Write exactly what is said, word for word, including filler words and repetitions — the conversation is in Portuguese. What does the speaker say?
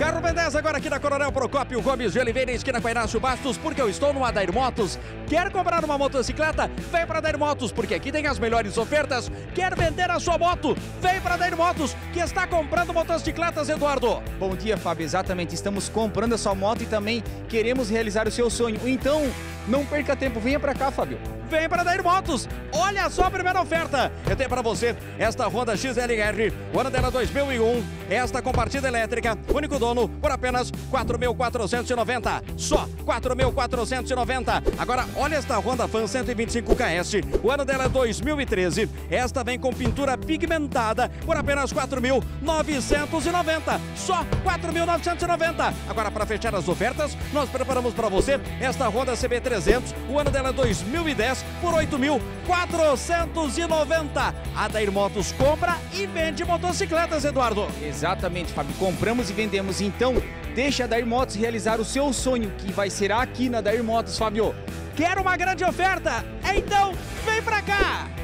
Carro Ben dez agora aqui na Coronel Procópio Gomes de Oliveira, esquina com Inácio Bastos, porque eu estou no Adair Motos. Quer comprar uma motocicleta? Vem para Adair Motos, porque aqui tem as melhores ofertas. Quer vender a sua moto? Vem para Adair Motos, que está comprando motocicletas, Eduardo. Bom dia, Fábio. Exatamente, estamos comprando a sua moto e também queremos realizar o seu sonho. Então, não perca tempo, venha para cá, Fábio. Vem para Adair Motos, olha só a primeira oferta. Eu tenho para você esta Honda X L R, o ano dela dois mil e um, esta com partida elétrica, único dono, por apenas quatro mil quatrocentos e noventa, só quatro mil quatrocentos e noventa. Agora olha esta Honda Fan cento e vinte e cinco K S, o ano dela é dois mil e treze, esta vem com pintura pigmentada por apenas quatro mil novecentos e noventa, só quatro mil novecentos e noventa. Agora, para fechar as ofertas, nós preparamos para você esta Honda C B trezentos, o ano dela é dois mil e dez, por oito mil quatrocentos e noventa. A Adair Motos compra e vende motocicletas, Eduardo. Exatamente, Fábio. Compramos e vendemos. Então, deixa a Adair Motos realizar o seu sonho, que vai ser aqui na Adair Motos, Fábio. Quer uma grande oferta? Então, vem pra cá!